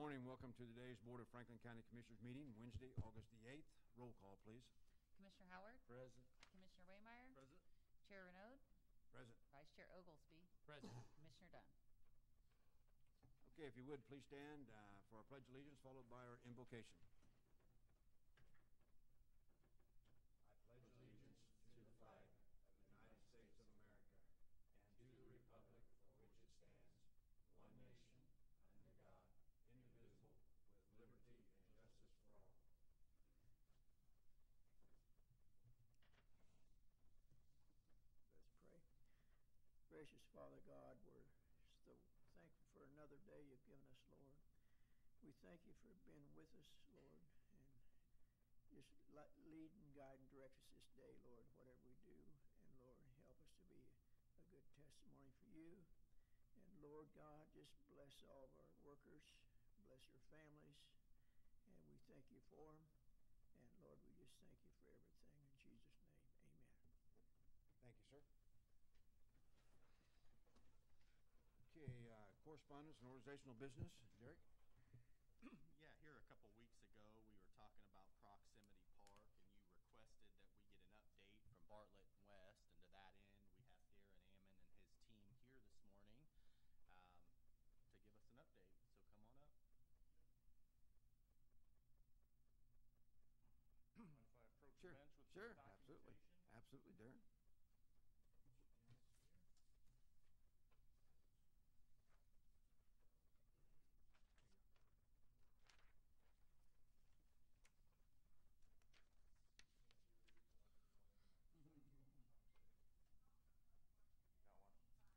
morning. Welcome to today's Board of Franklin County Commissioners meeting, Wednesday, August the 8th. Roll call, please. Commissioner Howard? Present. Commissioner Waymeyer? Present. Chair Renaud? Present. Vice Chair Oglesby? Present. Commissioner Dunn? Okay, if you would, please stand for our Pledge of Allegiance, followed by our invocation. I pledge allegiance to the flag of the United States of America and to the republic for which it stands, one nation, under God, indivisible, with liberty and justice for all. Let's pray. Gracious Father God, we're so thankful for another day you've given us, Lord. We thank you for being with us, Lord, and just lead and guide and direct us this day, Lord, whatever we do. And Lord, help us to be a good testimony for you. And Lord God, just bless all of our workers, bless their families, and we thank you for them. And Lord, we just thank you for everything. In Jesus' name, amen. Thank you, sir. Okay, correspondence and organizational business. Derek? Yeah, here a couple weeks ago, we were talking about Proximity Park, and you requested that we get an update from Bartlett and West, and to that end, we have Darren Ammon and his team here this morning to give us an update, so come on up. Mind if I approach Sure, the bench with sure, some absolutely. documentation? Absolutely, Darren. Got one?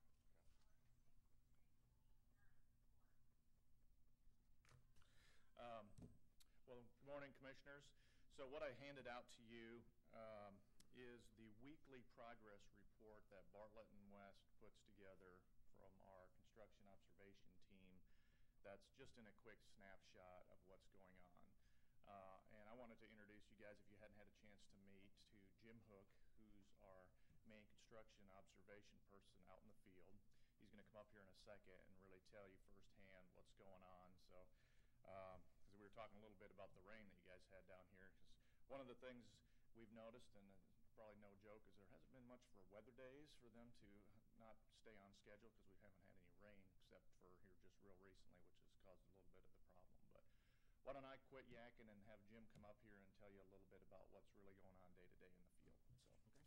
Okay. Well, good morning, Commissioners. So what I handed out to you is the weekly progress report that Bartlett and West puts together from our construction observation team. That's just in a quick snapshot of what's going on. And I wanted to introduce you guys, if you hadn't had a chance to meet, to Jim Hook, who's our main construction observation person out in the field. He's going to come up here in a second and really tell you firsthand what's going on. So, because we were talking a little bit about the rain that you guys had down here, because one of the things we've noticed, and it's probably no joke, is there hasn't been much for weather days for them to not stay on schedule, because we haven't had any rain except for here just real recently, which has caused a little bit of the problem. But why don't I quit yakking and have Jim come up here and tell you a little bit about what's really going on day to day in the field. So, Okay.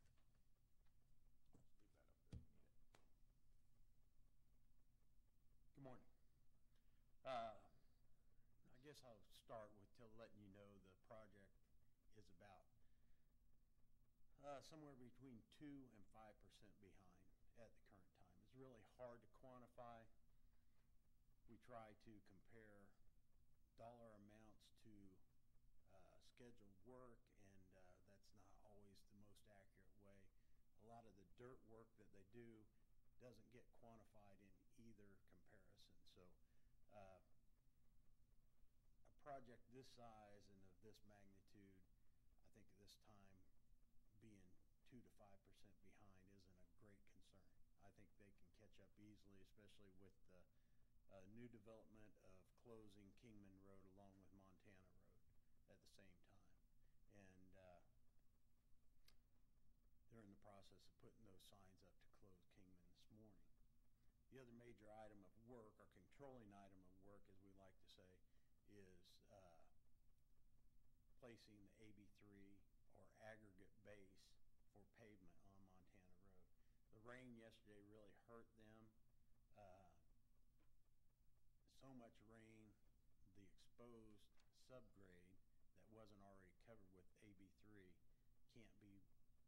let's leave that up there if you need it. Good morning. I guess I'll start with letting you know the project is about somewhere between 2 and 5% behind at the current time. It's really hard to quantify. We try to compare dollar amounts to scheduled work, and that's not always the most accurate way. A lot of the dirt work that they do doesn't get quantified in either comparison. So a project this size and of this magnitude, I think at this time being 2 to 5% behind isn't a great concern. I think they can catch up easily, especially with the new development of closing Kingman Road along with Montana Road at the same time. And they're in the process of putting those signs up to close Kingman this morning. The other major item of work, or controlling item of work, as we like to say, is placing the AB3 or aggregate base for pavement on Montana Road. The rain yesterday really hurt them. So much rain, the exposed subgrade that wasn't already covered with AB3 can't be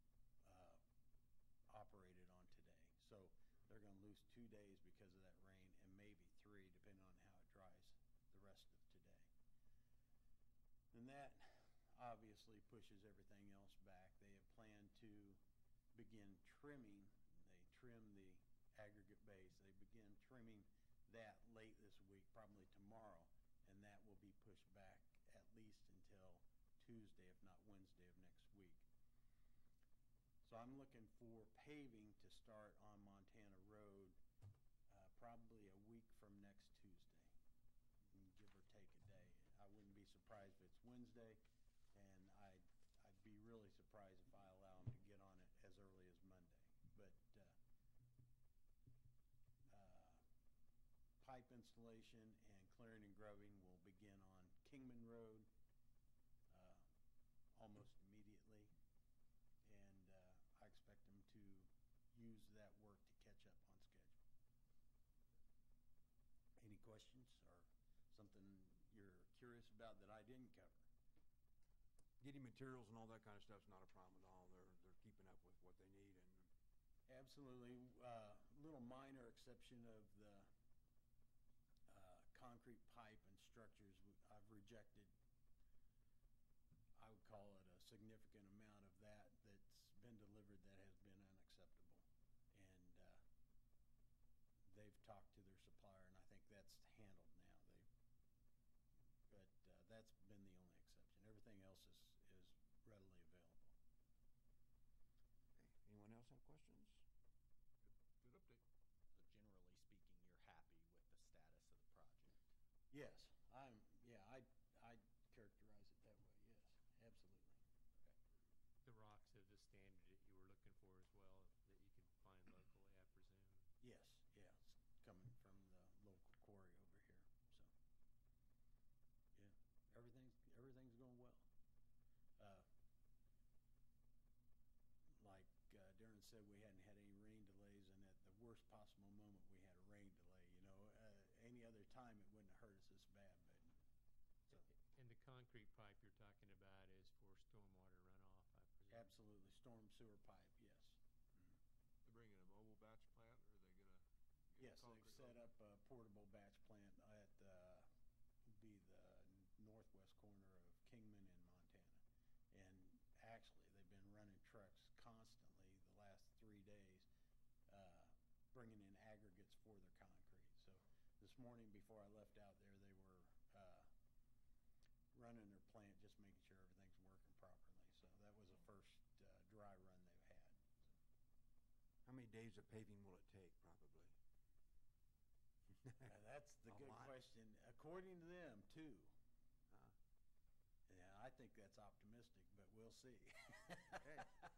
operated on today. So they're going to lose 2 days because of that rain, and maybe 3 depending on how it dries the rest of today. And that obviously pushes everything else back. They have planned to begin trimming. They trim the aggregate base. They begin trimming that late this week, probably tomorrow, and that will be pushed back at least until Tuesday, if not Wednesday of next week. So I'm looking for paving to start on Montana Road probably a week from next Tuesday. And give pipe installation and clearing and grubbing will begin on Kingman Road almost immediately. And I expect them to use that work to catch up on schedule. Any questions or something you're curious about that I didn't cover? Getting materials and all that kind of stuff's not a problem at all. They're keeping up with what they need, and Absolutely. Little minor exception of the concrete pipe and structures. I've rejected, I would call it a significant amount of that that's been delivered that has been unacceptable. And they've talked to their supplier, and I think that's handled now. But that's been the only exception. Everything else is readily available. okay. Anyone else have questions? Good update. So generally speaking, you're happy with the status of the project? Yes, I'd characterize it that way, yes, absolutely. Okay. The rocks are the standard that you were looking for as well, that you can find locally, I presume. Yes, yeah, it's coming from the local quarry over here, so. Yeah, everything's going well. Like Darren said, we hadn't had any rain delays, and at the worst possible moment, we had a rain delay, you know. Any other time, it wouldn't have hurt us this bad, but, so. And the concrete pipe you're talking about is for stormwater runoff, I presume? Absolutely, storm sewer pipe, yes. Mhm. They're bringing a mobile batch plant, or are they gonna? Yes, they've set up a portable batch plant at be the northwest corner of Kingman in Montana. And actually, they've been running trucks constantly the last 3 days, bringing in aggregates for their concrete. So this morning, before I left out there, they were running their plant, just making sure everything's working properly. So that was the first dry run they've had. How many days of paving will it take, probably? That's the A good lot. question. According to them, 2. Huh. Yeah, I think that's optimistic, but we'll see. Okay.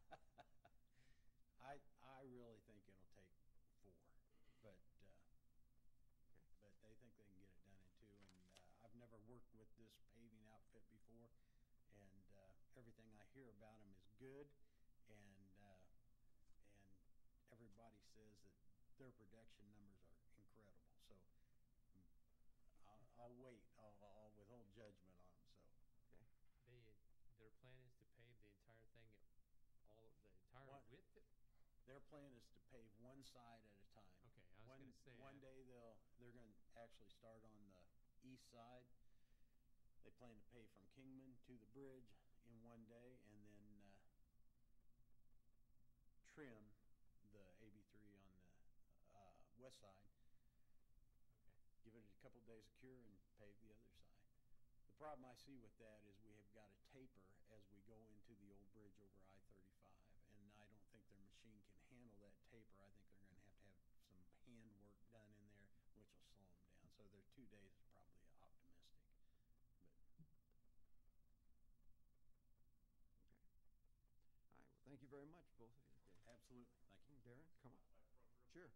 I really think it'll take 4, but Okay. but they think they can get it done in 2. And I've never worked with this paving outfit before, and everything I hear about them is good, and everybody says that their production numbers are incredible. So I'll wait. I'll withhold judgment on them. So Their plan is to pave the entire thing, all of the entire What? width? their plan is to pave one side at a time. Okay, I was gonna say, One day they're going to actually start on the east side. They plan to pave from Kingman to the bridge in one day, and then trim the AB3 on the west side. Okay. Give it a couple days of cure and pave the other side. The problem I see with that is we have got a taper as we go into the old bridge over I-35, and I don't think their machine can handle that taper. I think they're going to have some hand work done in there, which will slow them down. So their 2 days is probably optimistic. But Okay. All right, well, thank you very much, both of you. Okay. absolutely, thank you. Darren, come on. Sure.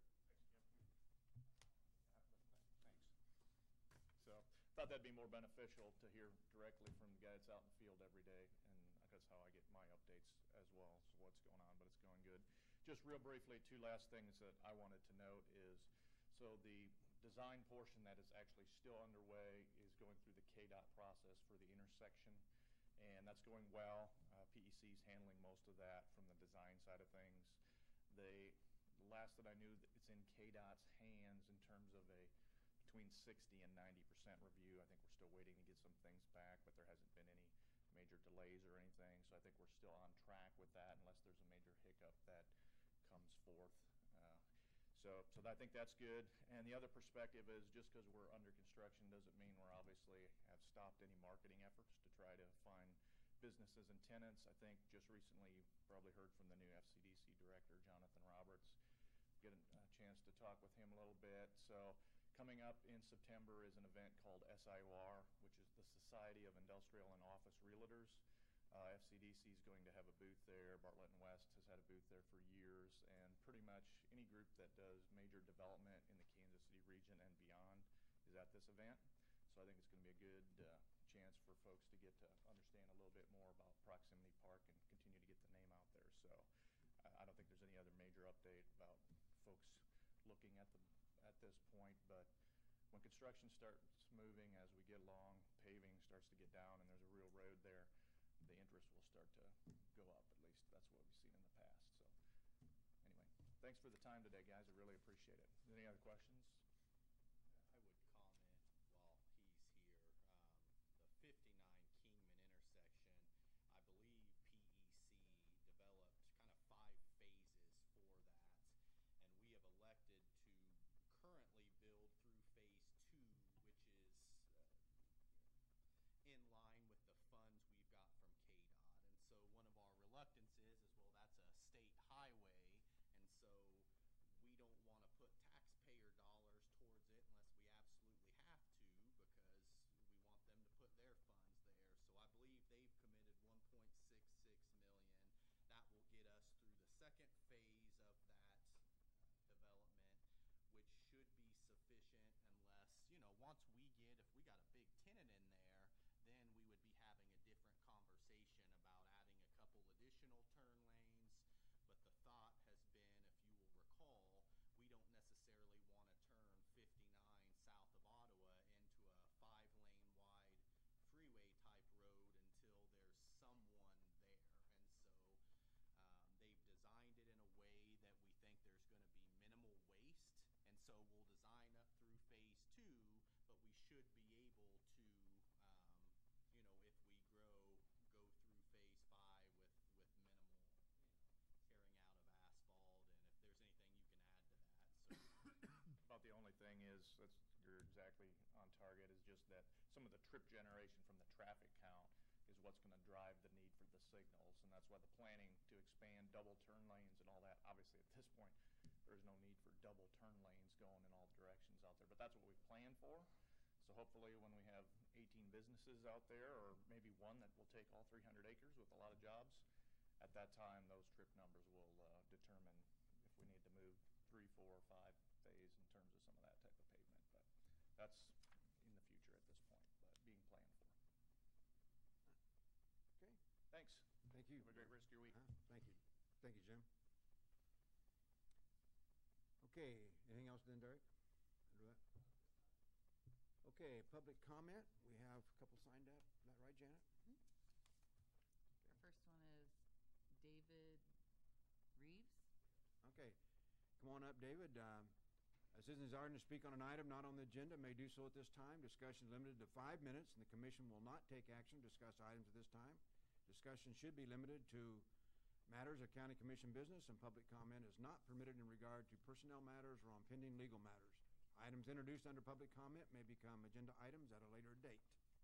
Thanks. So, thought that'd be more beneficial to hear directly from the guy that's out in the field every day, and that's how I get my updates as well, so what's going on, but it's going good. Just real briefly, 2 last things that I wanted to note is, so the design portion that is actually still underway is going through the KDOT process for the intersection, and that's going well. PEC is handling most of that from the design side of things. The last that I knew, it's in KDOT's hands in terms of a between 60 and 90% review. I think we're still waiting to get some things back, but there hasn't been any major delays or anything, so I think we're still on track with that unless there's a major hiccup that comes forth. So I think that's good. And the other perspective is, just because we're under construction doesn't mean we're obviously have stopped any marketing efforts to try to find businesses and tenants. I think just recently you probably heard from the new FCDC director, Jonathan Roberts. Get a chance to talk with him a little bit. So coming up in September is an event called SIOR, which is the Society of Industrial and Office Realtors. FCDC is going to have a booth there. Bartlett & West has had a booth there for years, and pretty much any group that does major development in the Kansas City region and beyond event. So I think it's going to be a good chance for folks to get to understand a little bit more about Proximity Park and continue to get the name out there. So I don't think there's any other major update about folks looking at this point, but when construction starts moving as we get along, paving starts to get down and there's a real road there, the interest will start to go up. At least that's what we've seen in the past. So anyway, thanks for the time today, guys. I really appreciate it. Any other questions? I would comment while he's here. The 59 Kingman intersection, I believe PEC developed kind of 5 phases for that, and we have elected to currently build through phase 2, which is in line with the funds we've got from KDOT. And so one of our reluctances is, well, that's a state highway, and so we don't want to put taxpayer dollars towards it unless we absolutely have to, because we want them to put their funds there. So I believe they've committed $1.66 million. That will get us through the second phase of that development, which should be sufficient unless, once we get, if we got a big tenant in there, then we would be having a different conversation about adding a couple additional turn lanes. But the thought has been, if you will recall, we don't necessarily want to turn 59 south of Ottawa into a 5-lane wide freeway type road until there's someone there. And so they've designed it in a way that we think there's going to be minimal waste. And so we'll design up through phase 2, but we should be able to, if we go through phase 5 with minimal, tearing out of asphalt, and if there's anything you can add to that. So About the only thing is, you're exactly on target, is just that some of the trip generation from the traffic count is what's going to drive the need for the signals, and that's why the planning to expand double turn lanes and all that, obviously at this point, there's no need for double turn lanes going in all directions out there, but that's what we plan for. So hopefully when we have 18 businesses out there, or maybe one that will take all 300 acres with a lot of jobs, at that time those trip numbers will determine if we need to move 3, 4, or 5 phase in terms of some of that type of pavement. But that's in the future at this point, but being planned for. Okay. Thanks. Thank you. Have a great rest of your week. Thank you. Thank you, Jim. Okay, anything else then, Derek? Under that? Okay, public comment. We have a couple signed up. Is that right, Janet? Our first one is David Reeves. Okay, come on up, David. Citizens desiring to speak on an item not on the agenda may do so at this time. Discussion is limited to 5 minutes, and the commission will not take action to discuss items at this time. Discussion should be limited to matters of county commission business, and public comment is not permitted in regard to personnel matters or on pending legal matters. Items introduced under public comment may become agenda items at a later date.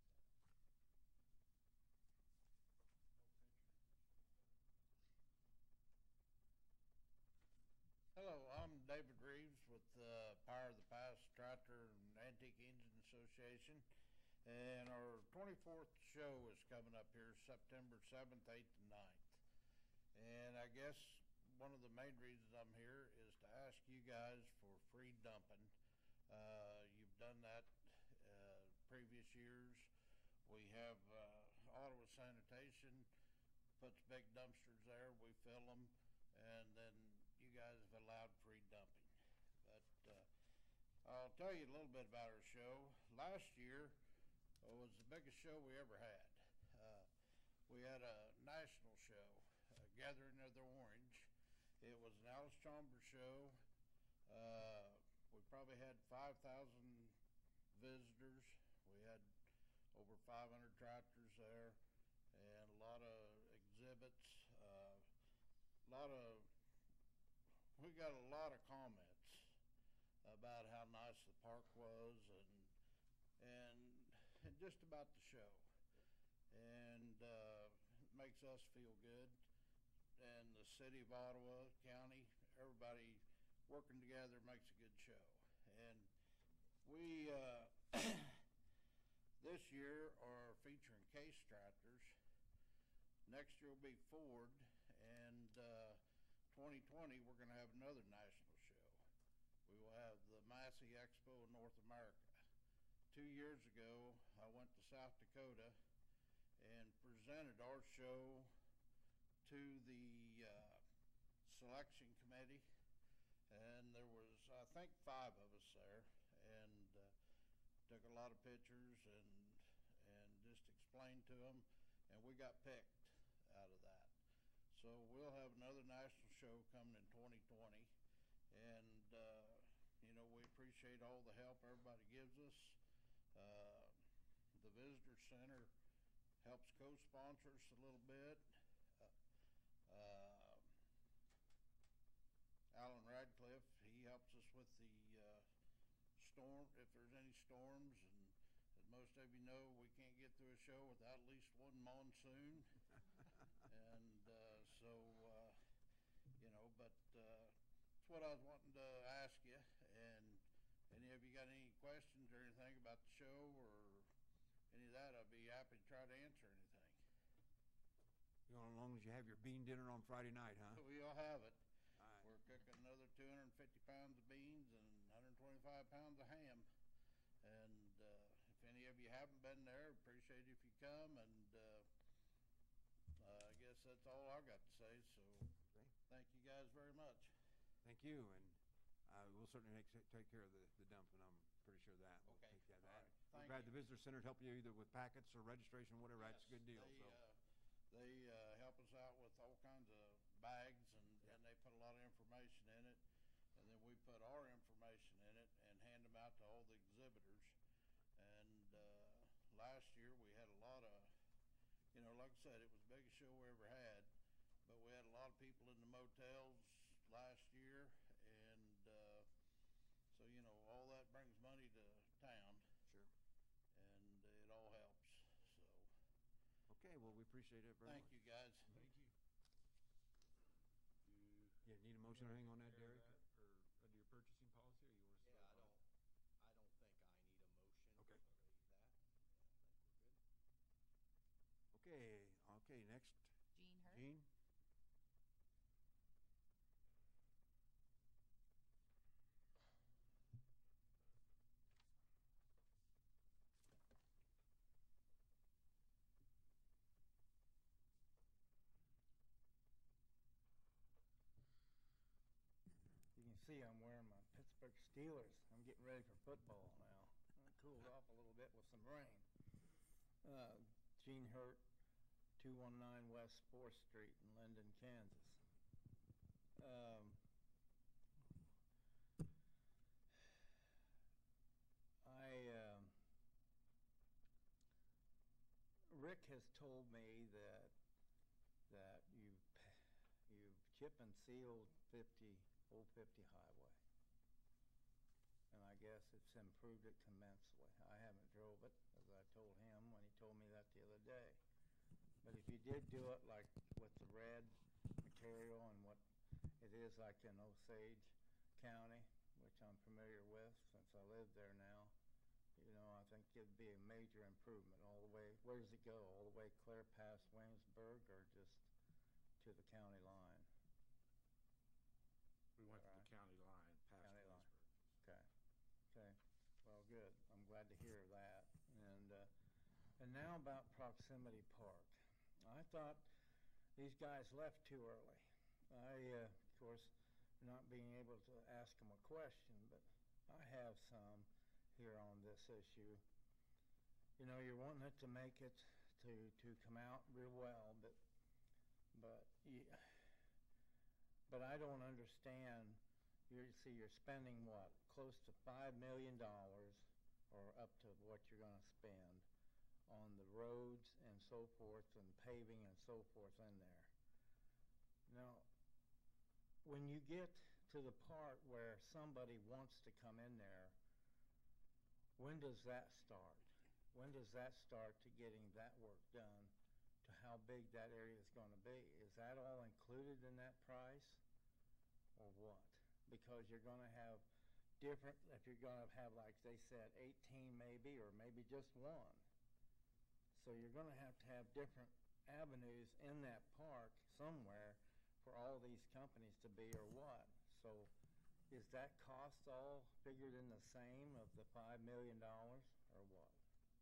Hello, I'm David Reeves with Power of the Past Tractor and Antique Engine Association, and our 24th show is coming up here September 7th, 8th, and 9th. And I guess one of the main reasons I'm here is to ask you guys for free dumping. You've done that previous years. We have Ottawa Sanitation puts big dumpsters there. We fill them, and then you guys have allowed free dumping. But I'll tell you a little bit about our show. Last year was the biggest show we ever had. We had a national show, Gathering of the Orange. It was an Alice Chalmers show. We probably had 5,000 visitors. We had over 500 tractors there, and a lot of exhibits. We got a lot of comments about how nice the park was, and just about the show, and it makes us feel good. And the city of Ottawa, county, everybody working together makes a good show. And we this year are featuring Case tractors. Next year will be Ford, and 2020 we're going to have another national show. We will have the Massey Expo in North America. 2 ago, I went to South Dakota and presented our show to the selection committee, and there was, I think, 5 of us there, and took a lot of pictures and just explained to them, and we got picked out of that. So we'll have another national show coming in 2020, and you know, we appreciate all the help everybody gives us. The Visitor Center helps co-sponsor us a little bit. Alan Radcliffe, he helps us with the storm, if there's any storms, and as most of you know, we can't get through a show without at least one monsoon. And so, you know, but that's what I was wanting to ask you. And any of you got any questions or anything about the show or any of that, I'd be happy to try to answer anything. You know, as long as you have your bean dinner on Friday night, huh? We'll have it. All right. We're cooking another 250 pounds of beans and 125 pounds of ham. And if any of you haven't been there, appreciate it if you come. And I guess that's all I got to say. So Okay. thank you guys very much. Thank you, and we'll certainly take care of the dumping. I'm pretty sure of that. We'll Okay. take care of All that. right. We're Thank glad you. the visitor center help you either with packets or registration, whatever. Yes, That's a good deal. They help us out with all kinds of bags, and they put a lot of information in it. And then we put our information in it and hand them out to all the exhibitors. And last year we had a lot of, you know, like I said, it was the biggest show we ever had. But we had a lot of people in the motels last year, and so, you know, all that brings money to town, Sure. and it all helps. So Okay, well, we appreciate it very thank much. you, guys. Thank you. Yeah, need a motion or anything on that, Prepare Derek? that or under your purchasing policy, or you want us to? Yeah, vote on it? I don't think I need a motion. Okay. So leave that. Yeah, I think we're good. Okay, next, Jean Hurt. Gene? You can see I'm wearing my Pittsburgh Steelers. I'm getting ready for football now. I cooled off a little bit with some rain. Gene Hurt, 219 West 4th Street in Linden, Kansas. Rick has told me that you've chip and sealed Old 50 highway, and I guess it's improved it immensely. I haven't drove it, as I told him when he told me that the other day. But if you did do it like with the red material and what it is like in Osage County, which I'm familiar with since I live there now, you know, I think it'd be a major improvement all the way. Where does it go? All the way clear past Williamsburg or just to the county line? We went to the county line, past County line. Williamsburg. Okay. Well, good. I'm glad to hear that. And now about Proximity Park. I thought these guys left too early. Of course, not being able to ask them a question, but I have some here on this issue. You know, you're wanting it to make it to come out real well, but I don't understand. You're spending what, close to $5 million, or up to what you're going to spend on the roads and so forth, and paving and so forth in there. Now, when you get to the part where somebody wants to come in there, when does that start? When does that start to getting that work done, to how big that area is going to be? Is that all included in that price, or what? Because you're going to have different, if you're going to have, like they said, 18 maybe, or maybe just one. So you're going to have different avenues in that park somewhere for all these companies to be, or what? So is that cost all figured in the same of the $5 million, or what?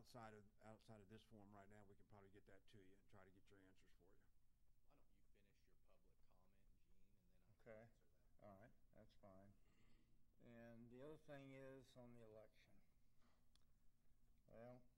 outside of this forum right now, we can probably get that to you and try to get your answers for you. Why don't you finish your public comment, Gene, and then I Okay. can answer that. All right, that's fine. And the other thing is on the election. Well,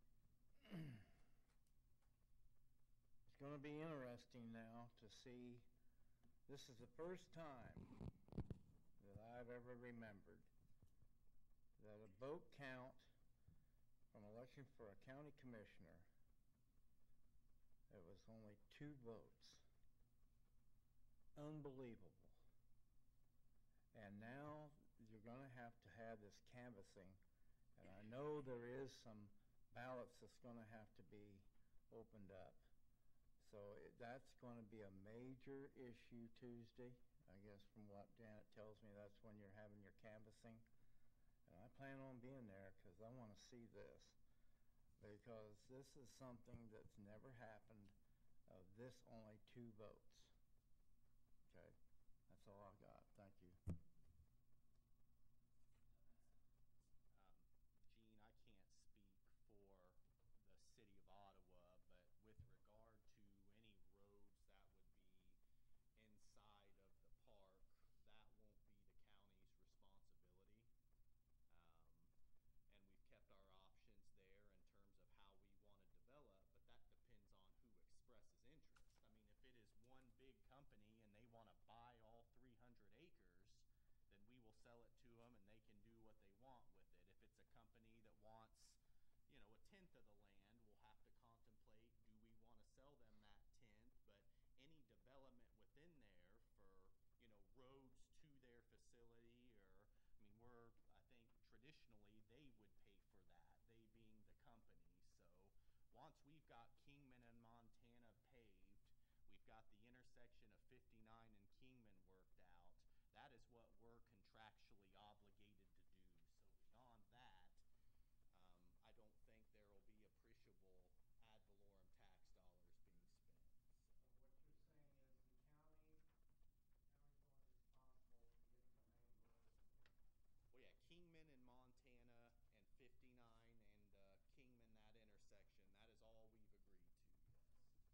it's going to be interesting now to see. This is the first time that I've ever remembered that a vote count from election for a county commissioner, it was only 2 votes. Unbelievable. And now you're going to have this canvassing, and I know there is some ballots that's going to have to be opened up. So that's going to be a major issue Tuesday. I guess from what Janet tells me, that's when you're having your canvassing. And I plan on being there because I want to see this. Because this is something that's never happened of this only 2 votes. Okay? That's all I got. Thank you. Gene, I can't speak for the city of Ottawa, but with regard to any roads that would be inside of the park, that won't be the county's responsibility. And we've kept our options there in terms of how we want to develop, but that depends on who expresses interest. I mean, if it is one big company and they want to buy all 300 acres, then we will sell it to them and they can do what they want with it. If it's a company that wants, you know, 1/10 of the land, we'll have to contemplate, do we want to sell them that 1/10? But any development within there for, you know, roads to their facility, or, I mean, I think traditionally they would pay for that, they being the company. So once we've got Kingman and Montana paved, we've got the intersection of 59 and Kingman worked out, that is what we're contractually obligated to do. So beyond that, I don't think there will be appreciable ad valorem tax dollars being spent. So what you're saying is the county's only responsible for getting the main road. Well, yeah, Kingman in Montana and 59 and Kingman, that intersection, that is all we've agreed to, yes.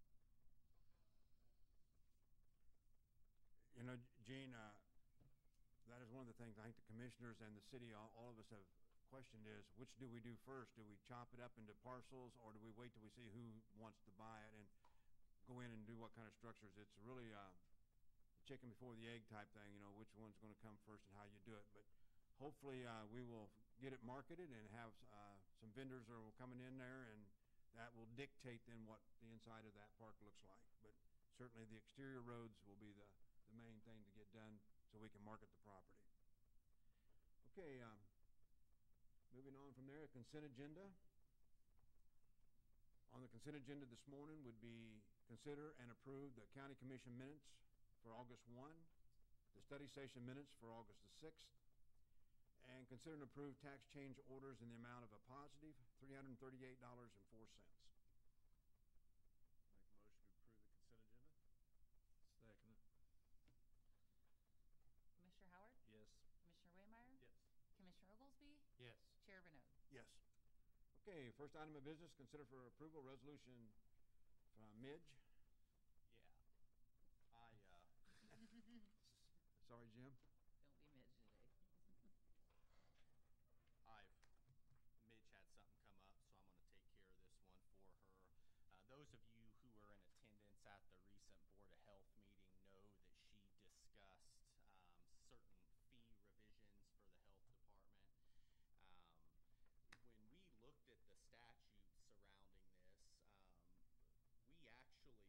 You know, Gene, that is one of the things I think the commissioners and the city, all of us have questioned is, which do we do first? Do we chop it up into parcels, or do we wait till we see who wants to buy it and go in and do what kind of structures? It's really chicken before the egg type thing, you know, which one's going to come first and how you do it. But hopefully we will get it marketed and have some vendors are coming in there, and that will dictate then what the inside of that park looks like. But certainly the exterior roads will be the main thing to get done so we can market the property. Okay, moving on from there, consent agenda. On the consent agenda this morning would be consider and approve the county commission minutes for August 1, the study session minutes for August the 6th, and consider and approve tax change orders in the amount of a positive $338.04. Make a motion to approve the consent agenda? Second. Commissioner Howard? Yes. Commissioner Waymire? Yes. Commissioner Oglesby? Yes. Chair Renaud? Yes. Okay, first item of business, consider for approval resolution from Midge. Yeah. Sorry, Jim. Don't be midge today. Midge had something come up, so I'm going to take care of this one for her. Those of you who were in attendance at the recent Board of Health meeting know that she discussed certain fee revisions for the health department. When we looked at the statutes surrounding this, we actually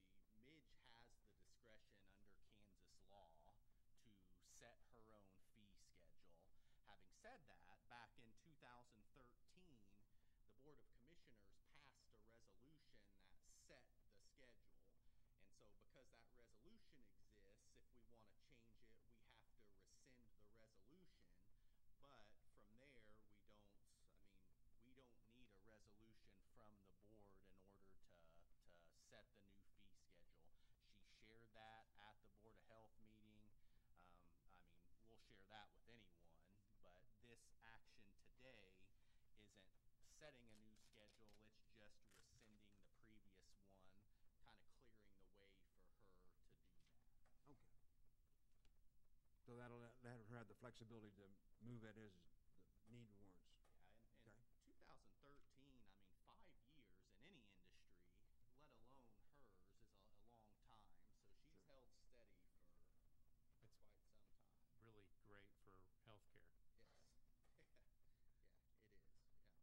flexibility to move it as the need warrants. Yeah, and Okay. 2013, I mean, 5 years in any industry, let alone hers, is a long time. So she's Sure. held steady for It's quite some time. really great for healthcare. Yes. Yeah, it is.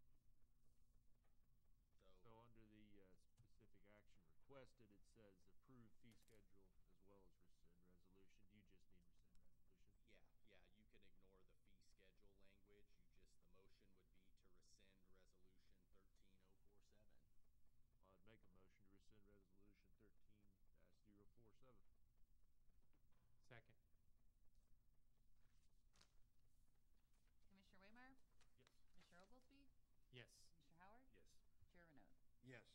Yeah. So under the specific action requested, it says approve fee schedule as well as rescind resolution. Do you just need rescind resolution? Yeah, you can ignore the fee schedule language. The motion would be to rescind resolution 13047. I'd make a motion to rescind resolution 13-047. Second. Commissioner Waymire? Yes. Commissioner Oglesby? Yes. Commissioner Howard? Yes. Chair Renaud? Yes.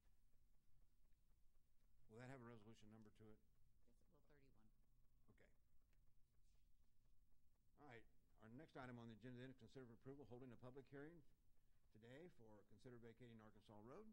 Will that have a resolution number to it? Yes, it will, 31. Okay. All right, our next item on the agenda then is consider for approval holding a public hearing today for consider vacating Arkansas Road.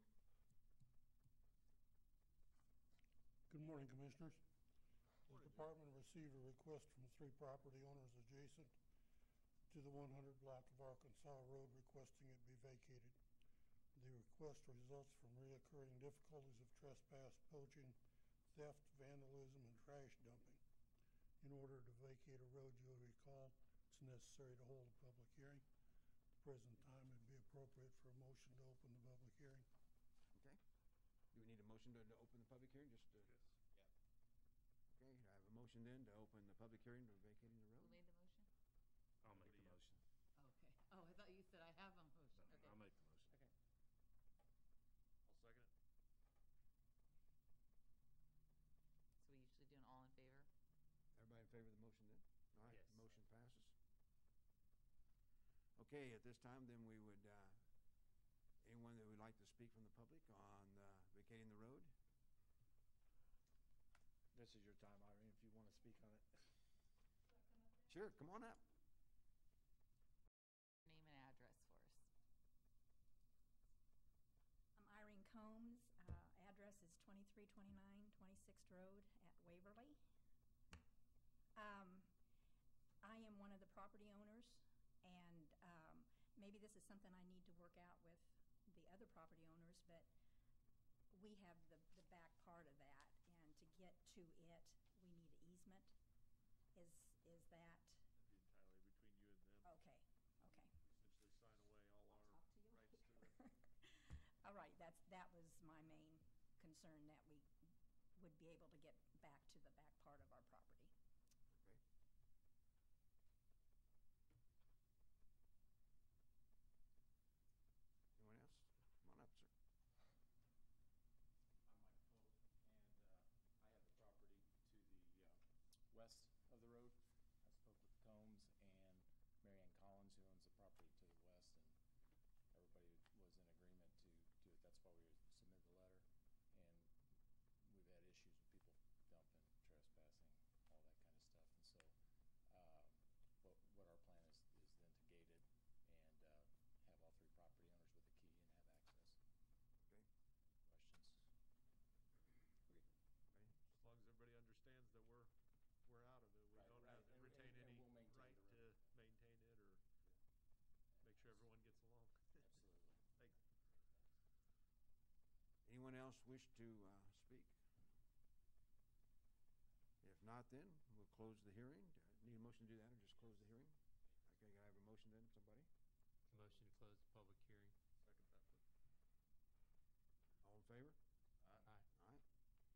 Good morning, Commissioners. The department received a request from 3 property owners adjacent to the 100 block of Arkansas Road requesting it be vacated. The request results from reoccurring difficulties of trespass, poaching, theft, vandalism, and trash dumping. In order to vacate a road, you'll recall it's necessary to hold a public hearing. At the present time, it'd be appropriate for a motion to open the public hearing. Okay. Do we need a motion to open the public hearing? Just to, Yes. Yeah. okay, I have a motion then to open the public hearing for vacating the road. Who made the motion? I'll make the motion. Okay. Oh, I thought you said I have a motion. Okay. I'll make the motion. Okay. I'll second it. So we usually do an all in favor? Everybody in favor of the motion then? All right, Yes. motion passes. Okay, at this time then we would, anyone that would like to speak from the public on vacating the road? This is your time, Irene, if you want to speak on it. Sure, come on up. Name and address for us. I'm Irene Combs. Address is 2329 26th Road at Waverly. I am one of the property owners, and maybe this is something I need to work out with the other property owners, but we have the back part of that, and to get to it, we need an easement. Is that, That'd be entirely between you and them. okay, okay. Essentially sign away all I'll our talk to you rights to later. it. All right, that was my main concern, that we would be able to get back to the back part of our property. Okay. Anyone else? Come on up, sir. I'm Mike Pope, and I have the property to the west of the road. I spoke with Combs and Marianne Collins, who owns the property to the west, and everybody was in agreement to it. That's why we submitted the letter, and we've had issues with people dumping, trespassing, all that kind of stuff. And so what our plan is then to gate it and have all 3 property owners with a key and have access. Okay. Questions? Okay. Ready? As long as everybody understands that we're out of it. We Right, don't right. have to And retain we'll any maintain right the to road. maintain it or make sure everyone gets along. Absolutely. Thanks. Anyone else wish to speak? If not, then we'll close the hearing. Need a motion to do that, or just close the hearing? Okay, can I have a motion then, somebody? Motion to close the public hearing. Second that. All in favor? Aye. All right.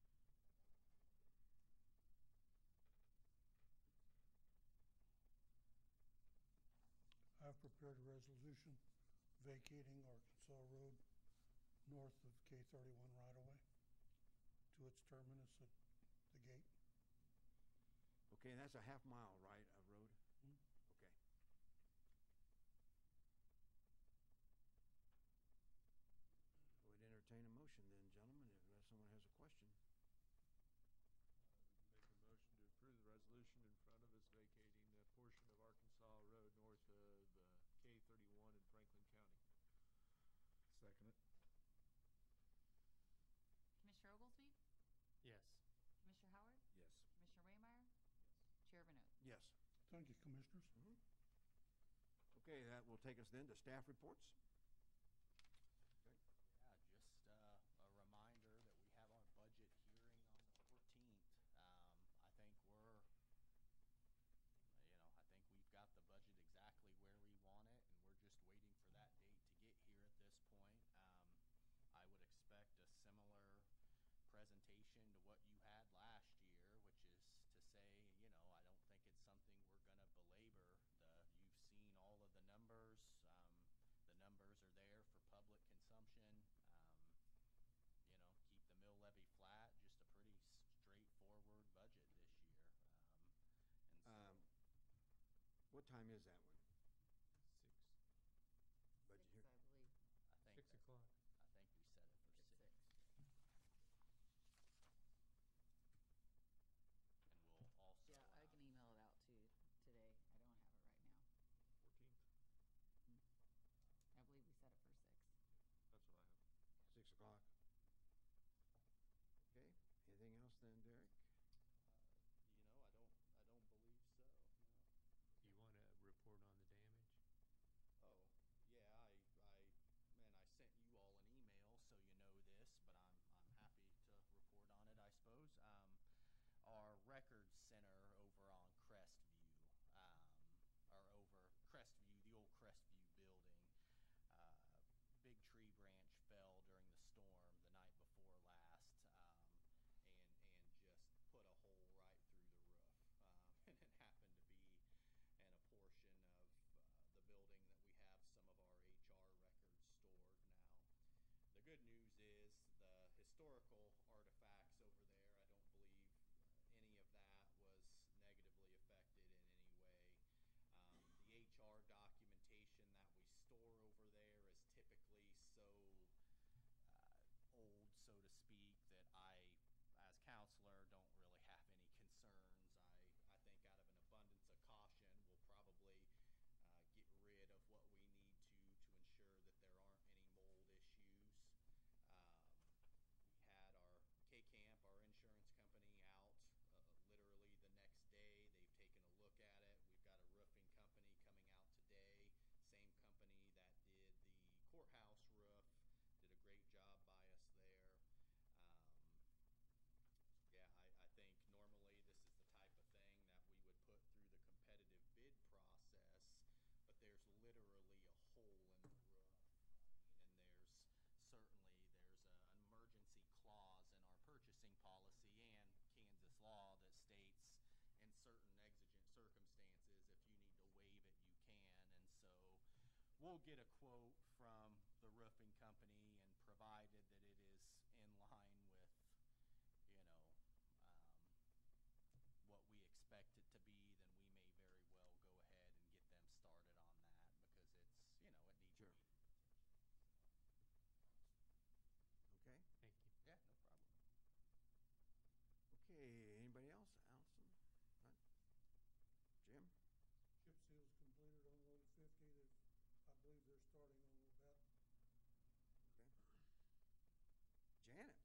I've prepared a resolution vacating Arkansas Road north of K-31 right-of-way to its terminus at the gate. Okay, and that's a half mile, right, of road? Hmm. Okay. Would entertain a motion then, gentlemen, if someone has a question. Make a motion to approve the resolution in front of us vacating a portion of Arkansas Road north of K-31 in Franklin County. Second it. Commissioner Oglesby? Yes. Commissioner Howard? Yes. Commissioner Waymire? Yes. Chair Renaud? Yes. Thank you, Commissioners. Okay, that will take us then to staff reports. Okay. Yeah, just a reminder that we have our budget hearing on the 14th. I think I think we've got the budget exactly where we want it, and we're just waiting for that date to get here at this point. I would expect a similar presentation to what you had last year, which is to say, I don't think it's something we're going to belabor. You've seen all of the numbers. The numbers are there for public consumption. Keep the mill levy flat, just a pretty straightforward budget this year. What time is that one? 6. Budget 6, here? I believe. I think 6 o'clock. I think we set it for It's 6. 6. And we'll also. Yeah, I can email it out to you today. I don't have it right now. 14th. I believe we set it for 6. That's what I have. 6 o'clock. Okay, anything else then, Derek? I don't believe so. No. Do you want to report on the damage? Oh, yeah, I sent you all an email, so you know this, but I'm happy to report on it, I suppose. Our records center over on Crestview, or over Crestview, the old Crestview building, big tree branch fell during the storm the night before last, and just put a hole right through the roof. And it happened to be in a portion of the building that we have some of our HR records stored now. The good news is the historical artifacts over there, I don't believe any of that was negatively affected in any way. The HR documentation that we store over there is typically so old, so to speak, that I, as counselor, don't really have any concerns. I think out of an abundance of caution, we'll probably get rid of what we need to ensure that there aren't any mold issues. We had our K-Camp, our insurance company, out literally the next day. They've taken a look at it. We've got a roofing company coming out today, same company that did the courthouse roof, did a great job by us there. Yeah, I think normally this is the type of thing that we would put through the competitive bid process, but there's literally a hole in the roof. And there's an emergency clause in our purchasing policy and Kansas law that states in certain exigent circumstances, if you need to waive it, you can. And so we'll get a quote from the roofing company, and provided that it is in line with, what we expect it to be, then we may very well go ahead and get them started on that, because it's, it needs Sure. immediate attention. Okay. Thank you. Yeah, no problem. Okay, anybody else? Allison? None? Jim? Chip seal's completed on Road 50. I believe they're starting on that. Okay. Janet?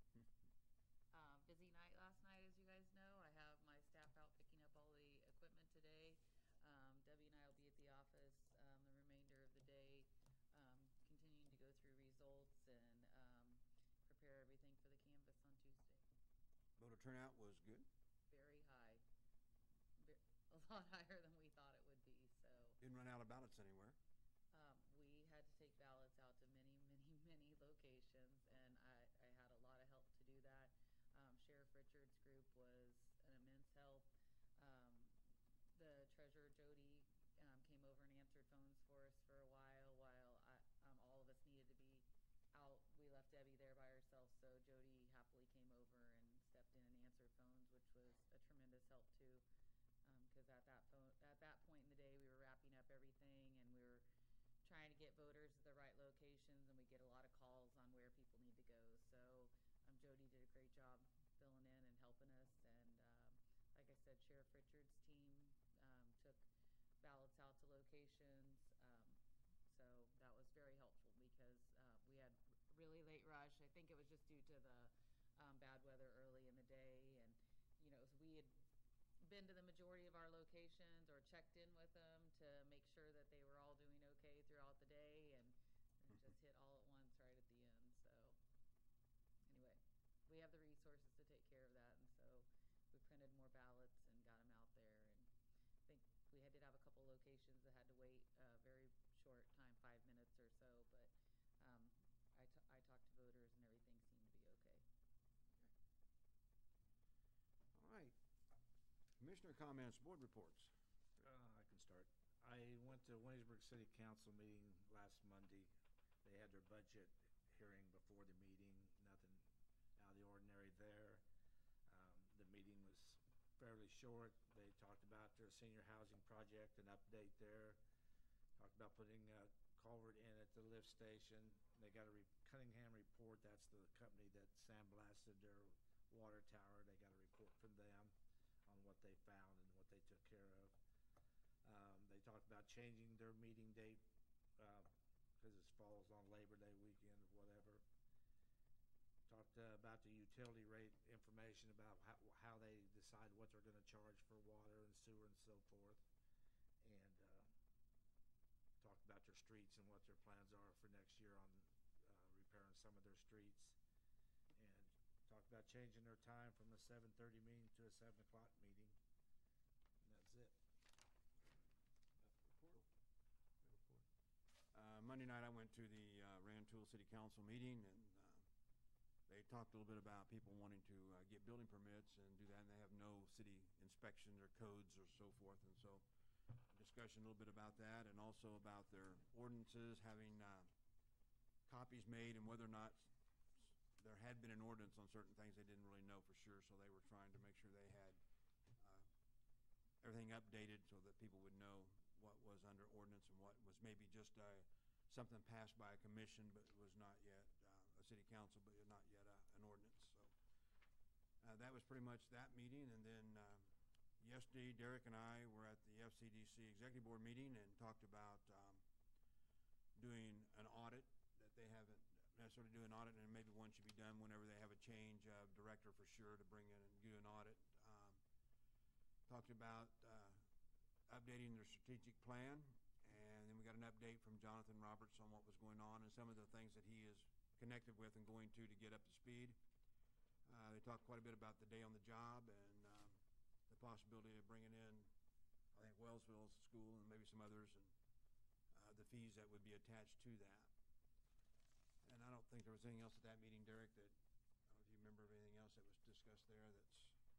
Busy night last night, as you guys know. I have my staff out picking up all the equipment today. Debbie and I will be at the office the remainder of the day, continuing to go through results and prepare everything for the canvas on Tuesday. Voter turnout was good? Very high. A lot higher than we thought it would be. So Didn't run out of ballots anywhere? we had to take ballots out to many, many, many locations, and I had a lot of help to do that. Sheriff Richards' group was an immense help. The treasurer, Jody, came over and answered phones for us for a while all of us needed to be out. We left Debbie there by herself, so Jody happily came over and stepped in and answered phones, which was a tremendous help too. Because at that point in the day, we were wrapping up everything, and we were trying to get voters at the right locations, and we get a lot of calls on where people need to go. So Jody did a great job filling in and helping us. And like I said, Sheriff Richards' team took ballots out to locations. So that was very helpful, because we had really late rush. I think it was just due to the bad weather early in the day. And, so we had been to the majority of our locations or checked in with them to make sure that they were all doing okay throughout the day, and just hit all at once right at the end. So anyway, we have the resources to take care of that, and so we printed more ballots and got them out there. And I think we did have a couple locations that had to wait a very short time, 5 minutes or so, but I talked to voters and everything seemed to be okay. All right. Commissioner comments, board reports. I can start. I went to Williamsburg City Council meeting last Monday. They had their budget hearing before the meeting. Nothing out of the ordinary there. The meeting was fairly short. They talked about their senior housing project, an update there. Talked about putting a culvert in at the lift station. They got a Cunningham report. That's the company that sandblasted their water tower. They got a report from them on what they found and what they took care of. They talked about changing their meeting date because it falls on Labor Day weekend or whatever. Talked about the utility rate information about how they decide what they're going to charge for water and sewer and so forth. And talked about their streets and what their plans are for next year on repairing some of their streets. And talked about changing their time from a 7:30 meeting to a 7 o'clock meeting. And that's it. Monday night I went to the Rantoul City Council meeting, and they talked a little bit about people wanting to get building permits and do that, and they have no city inspections or codes or so forth. And so discussion a little bit about that, and also about their ordinances, having copies made, and whether or not there had been an ordinance on certain things they didn't really know for sure, so they were trying to make sure they had everything updated so that people would know what was under ordinance and what was maybe just something passed by a commission but was not yet a city council, but not yet an ordinance. So that was pretty much that meeting. And then yesterday Derek and I were at the FCDC Executive Board meeting and talked about doing an audit that they haven't necessarily do an audit, and maybe one should be done whenever they have a change of director for sure to bring in and do an audit. Talked about updating their strategic plan, and then we got an update from Jonathan Roberts on what was going on and some of the things that he is connected with and going to get up to speed. They talked quite a bit about the day on the job and the possibility of bringing in, I think, Wellsville School and maybe some others, and the fees that would be attached to that. And I don't think there was anything else at that meeting, Derek, that, I don't know if you remember of anything else that was discussed there that's...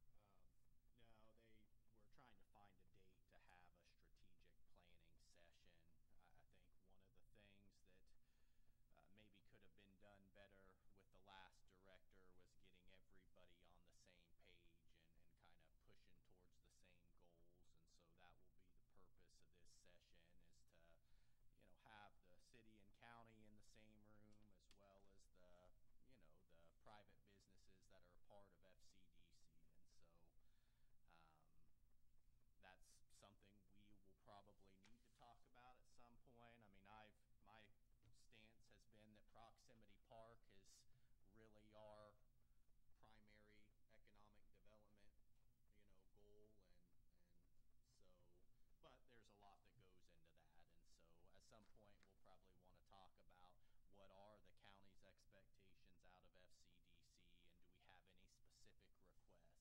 No, they were trying to find a date to have a strategic planning session. I think one of the things that maybe could have been done better with the last director was getting everybody on the same page and kind of pushing towards the same goals. And so that will be the purpose of this session, is to, have the city and county in the same room, as well as the, the private businesses that are a part of FCDC. And so that's something we will probably need to talk about at some point. I mean, my stance has been that Proximity Park is really our primary economic development, goal, and so, but there's a lot that goes into that. And so at some point we'll probably want to talk about what are the county's expectations out of FCDC, and do we have any specific requests.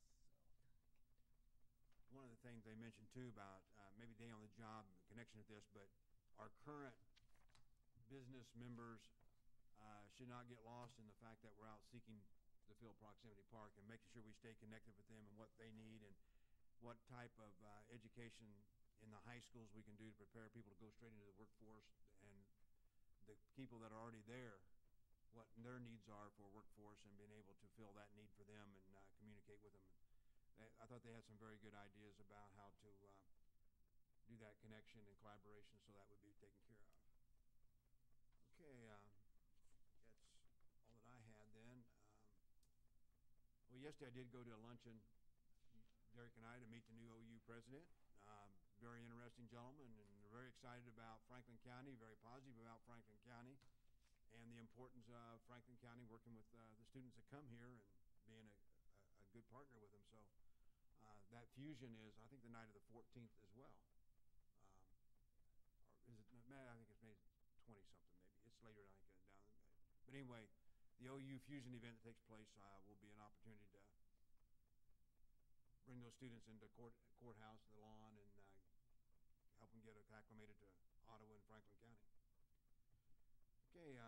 One of the things they mentioned too about maybe day on the job in connection with this, but our current business members should not get lost in the fact that we're out seeking to fill Proximity Park, and making sure we stay connected with them and what they need and what type of education in the high schools we can do to prepare people to go straight into the workforce, and the people that are already there, what their needs are for workforce, and being able to fill that need for them and communicate with them. I thought they had some very good ideas about how to do that connection and collaboration, so that would be taken care of. Okay, that's all that I had then. Well, yesterday I did go to a luncheon, Derek and I, to meet the new OU president. Very interesting gentleman, and very excited about Franklin County, very positive about Franklin County, and the importance of Franklin County working with the students that come here and being a good partner with them. So that fusion is, I think, the night of the 14th as well. Or is it, I think it's maybe 20-something maybe. It's later, I think, down. But anyway, the OU fusion event that takes place will be an opportunity to bring those students into courthouse, the lawn, and help them get acclimated to Ottawa and Franklin County. Okay,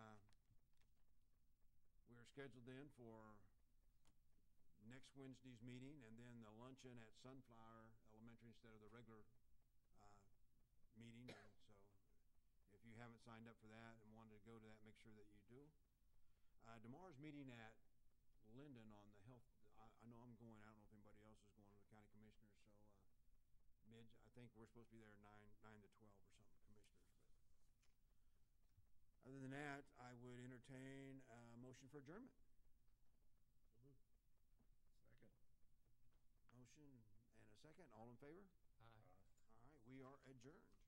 we're scheduled then for next Wednesday's meeting, and then the luncheon at Sunflower Elementary instead of the regular meeting. And so if you haven't signed up for that and wanted to go to that, make sure that you do. Tomorrow's meeting at Linden on the health, I know I'm going, I don't know if anybody else is going with the county commissioners, so I think we're supposed to be there 9 to 12 or something, commissioners. But other than that, I would entertain a motion for adjournment. Second. Motion and a second. All in favor? Aye. All right, we are adjourned.